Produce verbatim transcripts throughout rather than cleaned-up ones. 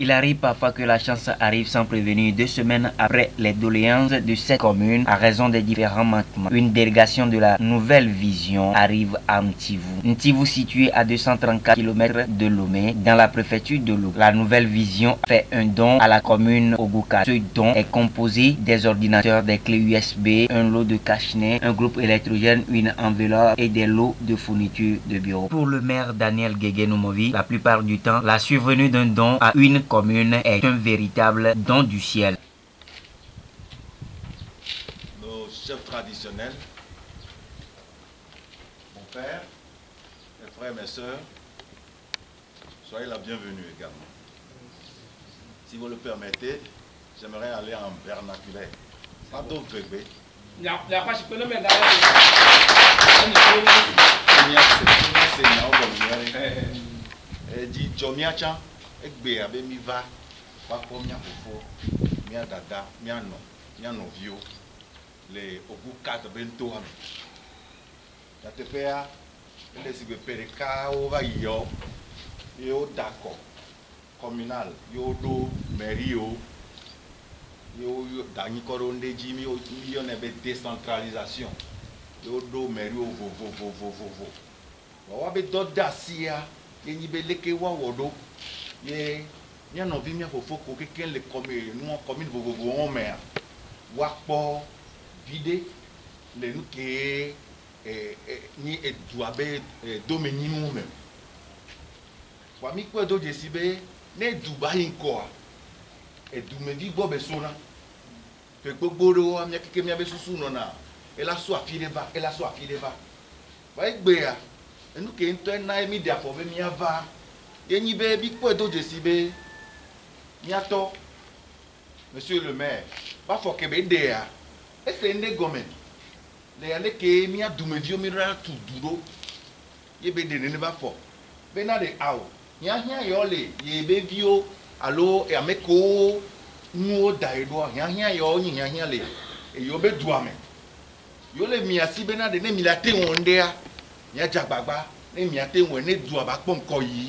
Il arrive parfois que la chance arrive sans prévenir deux semaines après les doléances de cette commune à raison des différents manquements. Une délégation de la Nouvelle Vision arrive à Ntivou. Ntivou situé à deux cent trente-quatre kilomètres de Lomé dans la préfecture de Louga. La Nouvelle Vision fait un don à la commune Oguka. Ce don est composé des ordinateurs, des clés U S B, un lot de cache-nez, un groupe électrogène, une enveloppe et des lots de fournitures de bureau. Pour le maire Daniel Guégué-Noumovi, la plupart du temps, la survenue d'un don à une commune est un véritable don du ciel. Nos chefs traditionnels, mon père, mes frères et mes sœurs, soyez la bienvenue également. Si vous le permettez, j'aimerais aller en vernaculaire. Pas d'autres bébés. Il y a pas de problème. Il dit Jomiacha, Ekbe abe mi va, pas pour mia fofo, mia dada, mia no, mia novio, les Oguka de bento ame. La tepea, les sibe pereka ova yo, yo d'accord, communal, yo do merio, yo yo dani koronde jimi yo yo nebe décentralisation, yo do merio vo vo vo vo vo vo. Wa be do dasia. Yenyi be leke wa wodo ye nya no vi mia fofo ko keke le comme nous commune vovovo on mer wa po vide le nu ke eh ni eduabe domeni mu même wa mi ko do jesibe ne dubai nko a edume vi go be sona pe gbogboro amia keke mia be susu no na ela so afile va ela so afile va ba igbe ya nous qui sommes en train de faire va yenyi be bi ko do jesi be miato monsieur le maire ba fo ke be de ya ese ne gomen le ya le ke mi adume dio mi ra tu duro ye be de ne ba fo be na de awo nya hia yo le ye be vio alo e ameko nu o da edo nya hia yo nyi nya hia le e yo be duame yo le mi asi be na de ne mi la te wonde ya nya jagbagba ne mi ate won ne du aba pom ko yi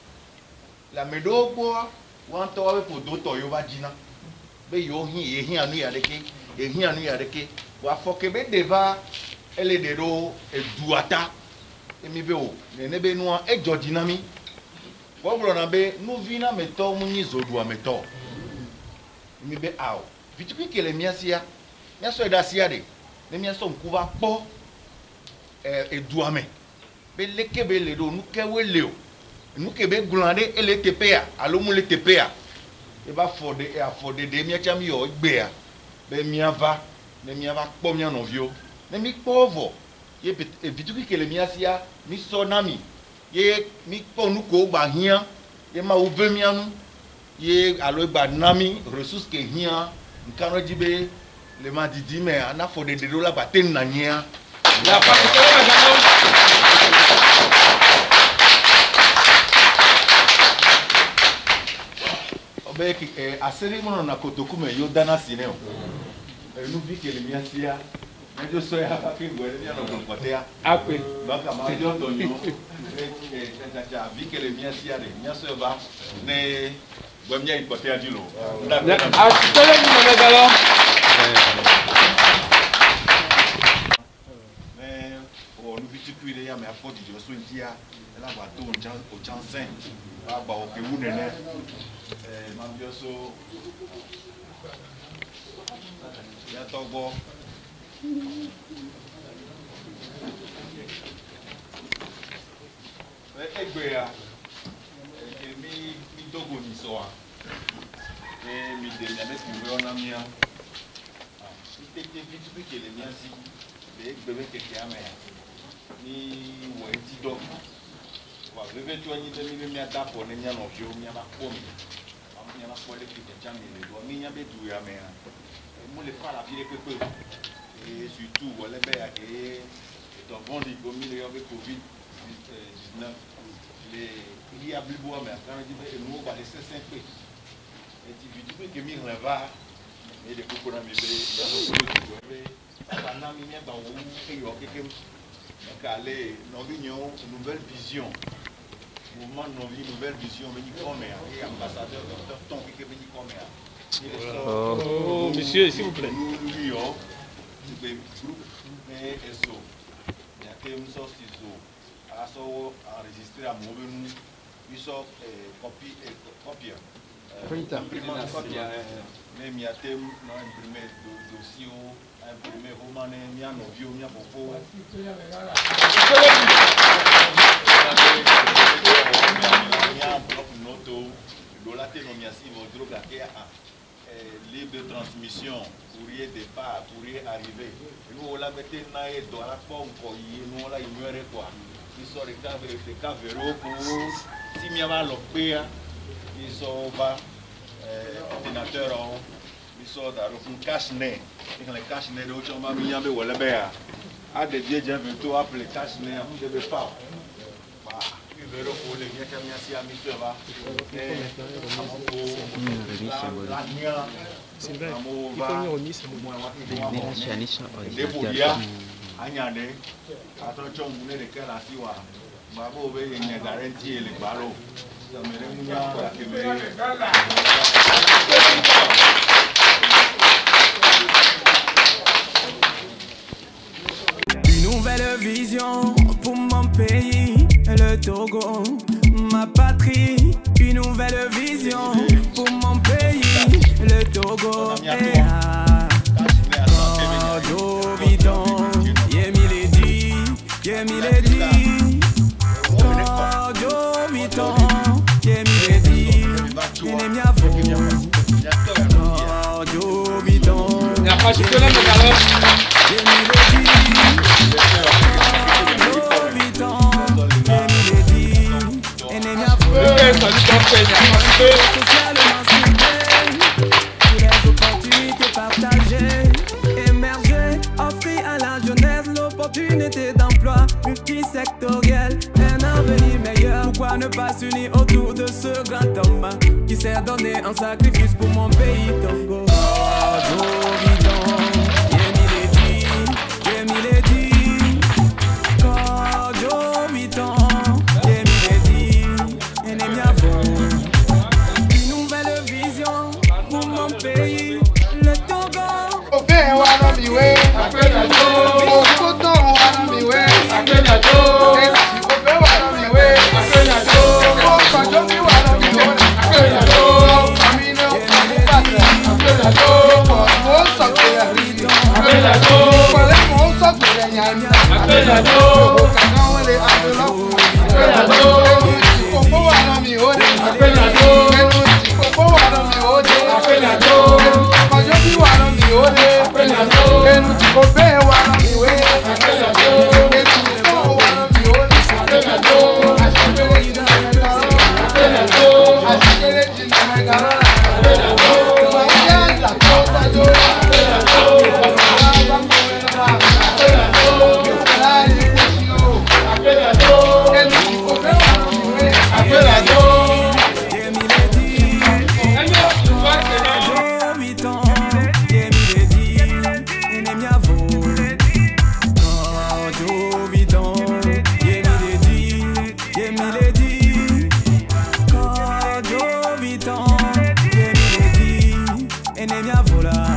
la medo gbo wan to wa po do to yo ba jina be yo hin e hin anu ya deke e hin anu ya deke wa foke be deva ele de ro e du ata e mi be o ne ne be nu e jo dinami wo bro na be nu vina meto mu ni zo du ameto mi be aw vituki kele mi asia mi aso e da sia de ne mi aso nkuva po e e du ame be leke be le do nu ke wele o nu ke be glande ele tepea alo mu le tepea e ba fode e afode de mi acha mi yo gbe a be mi ava ne mi ava kpo mi anovio ne mi povo ye e vituki kele mi asia mi so na mi ye mi kpo nu ko gba hian ye ma u ve mi anu ye alo gba na mi ressources ke hian nkano jibe le ma didi me ana fode de do la ba ten na nya la pa obe ki eh asiri mono na kotoku me yo dana sine o e nu bi kele mi asia na jo so ya pa ki ngwe ni ano konkotea akwe ba ka ma jo to nyo e ta ta bi kele mi asia de mi aso ba ne gwe mi konkotea dilo a tele ni me galo mais o nu bi ti ku ile ya me afọ di jo so ntia ela ba to o chan o chan sen ba ba o ke wu nene eh mambioso ya togo e egbe ya e mi mi togo ni so a e mi de mi ameski we ona mia ah ite te bitu bi kele mi asi be egbe be keke ame ni wo enti do wa bebe tu anyi de mi mi adapo ne nya no fio mi ama ko mi mi ama ko le ki te jami le do mi nya be du ya me mo le fa la vie pepe et surtout wala be ya ke to bon di go mi le yo be covid dix-neuf les il y a bibo mais quand on dit be no ba le cinq pe et tu dis que mi reva et de kokona mi be ya no ko be ba na mi nya ba wo ke yo ke ke ka le no vision Nouvelle Vision mouvement de vie, nouvelle vision, et ambassadeur docteur Tonki qui est venu comme Oh, monsieur, s'il vous plaît. Nous, nous, le groupe E S O, il y a des gens qui sont enregistrés à Mouvenou, ils sont copiés, copiés. Imprimés, même il y a des imprimés dossiers, imprimés romanés, il y a nos vieux, il y a beaucoup. Livre de transmission, courrier départ, courrier arrivé. Nous, on l'a mis dans les doigts, nous, on l'a ignoré quoi. Ils sont les cas véro pour si il y a l'opéa, ils sont bas, ordinateur, ils sont dans le cache-nez. Ils ont les cache-nez de l'autre, on m'a mis un peu au labéa. À des vieux gens, bientôt, appelé cache-nez, on ne devait pas. Véro pour les gens qui ont mis à monsieur va. Sylvain, il faut venir au Nice. Une nouvelle vision pour mon pays, le Togo, ma patrie. Une nouvelle vision pour mon pays, le Togo. Kodo Vidon, Yemi Ledi, Yemi Ledi. Kodo Vidon, Yemi Ledi, Inemiavo. Kodo Vidon, Yemi Ledi. Socialement soudé, pour les opportunités partagées, émerger, offrir à la jeunesse l'opportunité d'emploi multisectoriel, un avenir meilleur. Pourquoi ne pas s'unir autour de ce grand homme qui s'est donné en sacrifice pour mon pays Togo? Oh, Vidon, Yemi Ledi, Yemi Ledi, Kodo Vidon. Enemy a vola.